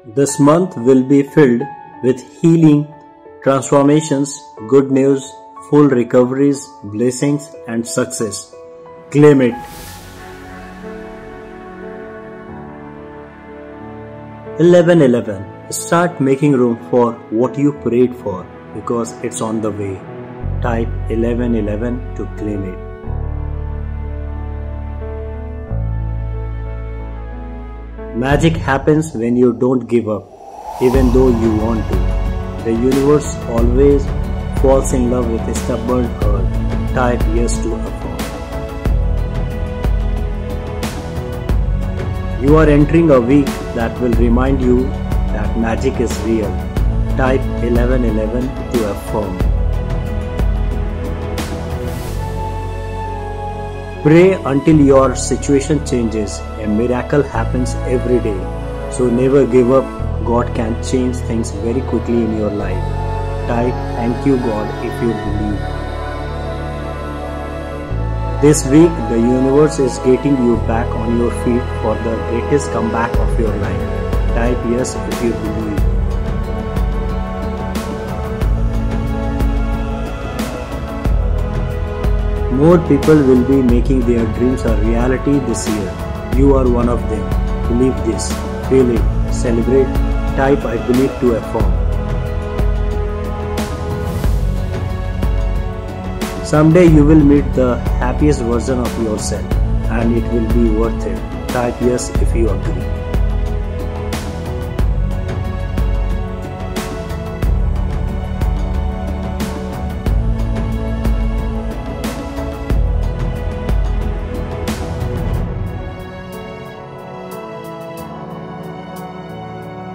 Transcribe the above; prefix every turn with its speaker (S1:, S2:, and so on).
S1: This month will be filled with healing, transformations, good news, full recoveries, blessings, and success. Claim it. 1111. Start making room for what you prayed for because it's on the way. Type 1111 to claim it. Magic happens when you don't give up, even though you want to. The universe always falls in love with a stubborn heart. Type yes to affirm. You are entering a week that will remind you that magic is real. Type 1111 to affirm. Pray until your situation changes. A miracle happens every day. So never give up. God can change things very quickly in your life. Type thank you God if you believe. This week the universe is getting you back on your feet for the greatest comeback of your life. Type yes if you believe. More people will be making their dreams a reality this year. You are one of them. Believe this. Feel it. Celebrate. Type I believe to affirm. Someday you will meet the happiest version of yourself and it will be worth it. Type yes if you agree.